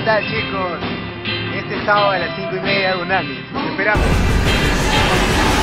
tal, chicos? Este sábado a las 5:30 de Unami. Te esperamos.